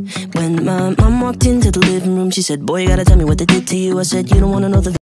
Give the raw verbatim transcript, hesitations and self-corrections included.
When my mom walked into the living room, she said, boy, you gotta tell me what they did to you. I said, you don't wanna know the